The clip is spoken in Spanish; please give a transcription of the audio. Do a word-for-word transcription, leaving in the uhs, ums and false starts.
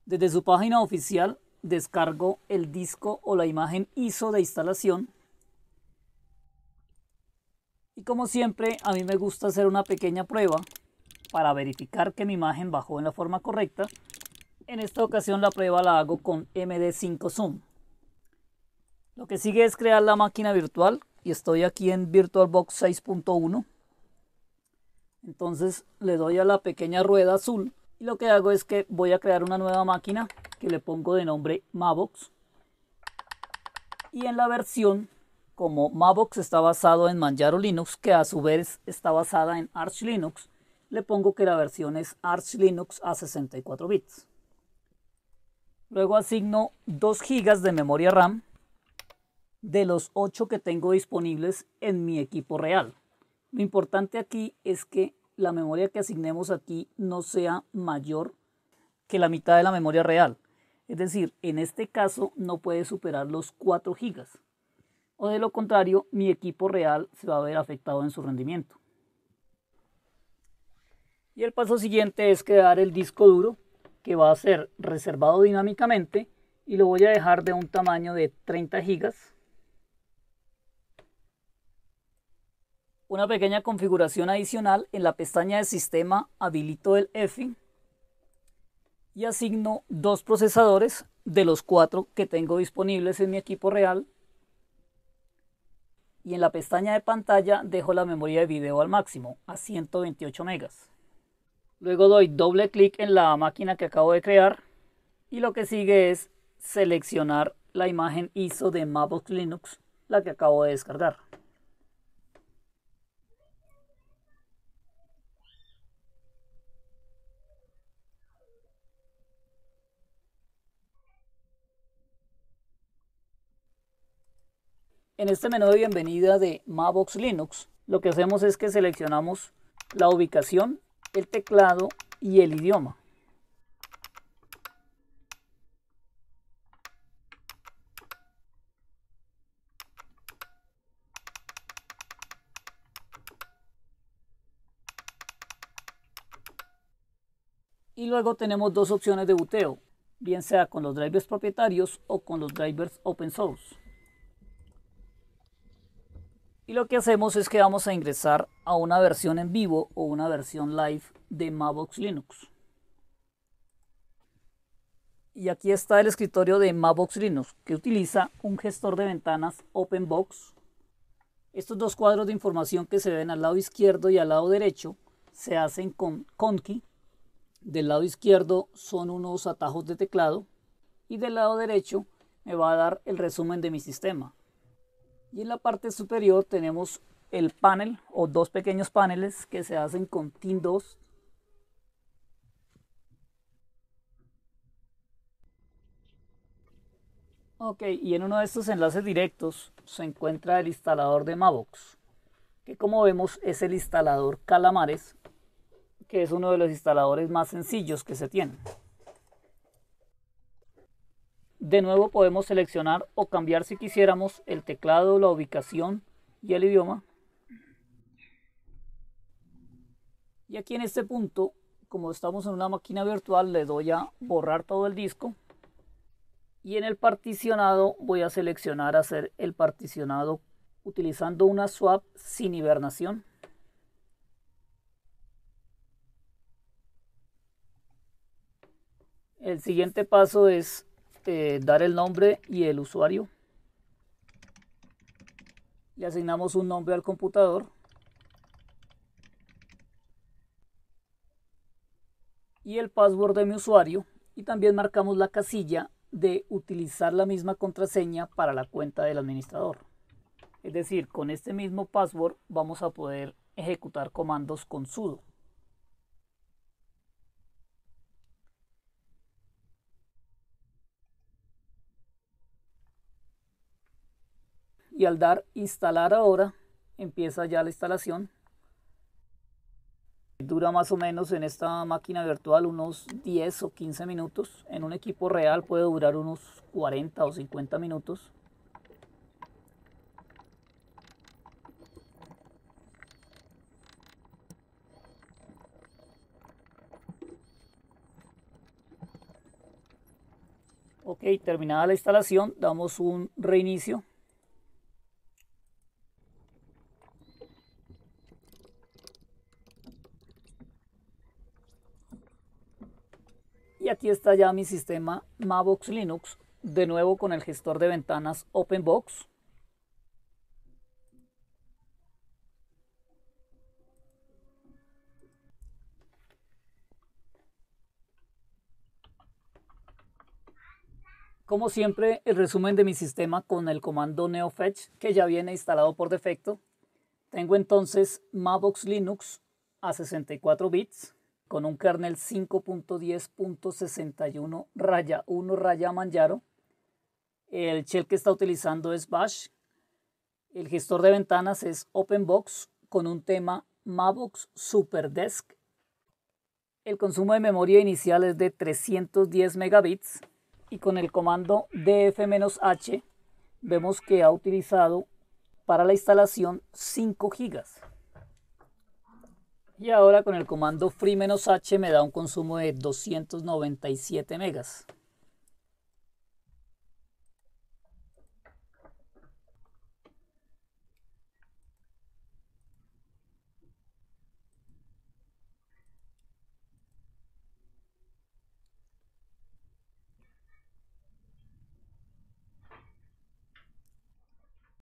Desde su página oficial descargo el disco o la imagen I S O de instalación. Y como siempre, a mí me gusta hacer una pequeña prueba para verificar que mi imagen bajó en la forma correcta. En esta ocasión la prueba la hago con M D cinco Zoom. Lo que sigue es crear la máquina virtual y estoy aquí en VirtualBox seis punto uno. Entonces le doy a la pequeña rueda azul y lo que hago es que voy a crear una nueva máquina que le pongo de nombre Mavox. Y en la versión, como Mavox está basado en Manjaro Linux, que a su vez está basada en Arch Linux, le pongo que la versión es Arch Linux a sesenta y cuatro bits. Luego asigno dos gigas de memoria RAM de los ocho que tengo disponibles en mi equipo real. Lo importante aquí es que la memoria que asignemos aquí no sea mayor que la mitad de la memoria real. Es decir, en este caso no puede superar los cuatro gigas. O de lo contrario, mi equipo real se va a ver afectado en su rendimiento. Y el paso siguiente es crear el disco duro, que va a ser reservado dinámicamente y lo voy a dejar de un tamaño de treinta gigas. Una pequeña configuración adicional: en la pestaña de sistema habilito el F y asigno dos procesadores de los cuatro que tengo disponibles en mi equipo real. Y en la pestaña de pantalla dejo la memoria de video al máximo, a ciento veintiocho megas. Luego doy doble clic en la máquina que acabo de crear y lo que sigue es seleccionar la imagen I S O de Mavox Linux, la que acabo de descargar. En este menú de bienvenida de Mavox Linux, lo que hacemos es que seleccionamos la ubicación, el teclado y el idioma. Y luego tenemos dos opciones de buteo, bien sea con los drivers propietarios o con los drivers open source. Y lo que hacemos es que vamos a ingresar a una versión en vivo o una versión live de Mavox Linux. Y aquí está el escritorio de Mavox Linux, que utiliza un gestor de ventanas OpenBox. Estos dos cuadros de información que se ven al lado izquierdo y al lado derecho se hacen con Conky. Del lado izquierdo son unos atajos de teclado y del lado derecho me va a dar el resumen de mi sistema. Y en la parte superior tenemos el panel o dos pequeños paneles que se hacen con Tin dos. Ok, y en uno de estos enlaces directos se encuentra el instalador de Mavox, que como vemos es el instalador Calamares, que es uno de los instaladores más sencillos que se tienen. De nuevo podemos seleccionar o cambiar, si quisiéramos, el teclado, la ubicación y el idioma. Y aquí en este punto, como estamos en una máquina virtual, le doy a borrar todo el disco. Y en el particionado voy a seleccionar hacer el particionado utilizando una swap sin hibernación. El siguiente paso es eh, dar el nombre y el usuario. Le asignamos un nombre al computador. Y el password de mi usuario. Y también marcamos la casilla de utilizar la misma contraseña para la cuenta del administrador. Es decir, con este mismo password vamos a poder ejecutar comandos con sudo. Y al dar instalar ahora, empieza ya la instalación. Dura más o menos en esta máquina virtual unos diez o quince minutos. En un equipo real puede durar unos cuarenta o cincuenta minutos. Ok, terminada la instalación, damos un reinicio. Y aquí está ya mi sistema Mavox Linux, de nuevo con el gestor de ventanas OpenBox. Como siempre, el resumen de mi sistema con el comando neofetch, que ya viene instalado por defecto. Tengo entonces Mavox Linux a sesenta y cuatro bits con un kernel cinco punto diez punto sesenta y uno raya uno raya Manjaro. El shell que está utilizando es Bash. El gestor de ventanas es OpenBox con un tema Mavox SuperDesk. El consumo de memoria inicial es de trescientos diez megabits y con el comando df-h vemos que ha utilizado para la instalación cinco gigas. Y ahora con el comando free-h me da un consumo de doscientos noventa y siete megas.